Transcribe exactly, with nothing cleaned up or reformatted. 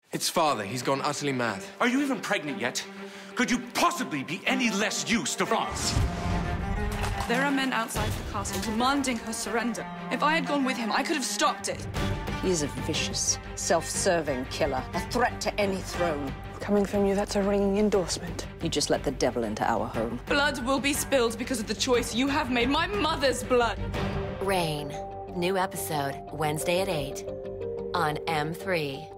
It's father. He's gone utterly mad. Are you even pregnant yet? Could you possibly be any less use to France? There are men outside the castle demanding her surrender. If I had gone with him, I could have stopped it. He is a vicious, self-serving killer, a threat to any throne. Coming from you, that's a ringing endorsement. You just let the devil into our home. Blood will be spilled because of the choice you have made. My mother's blood. Reign. New episode, Wednesday at eight on M three.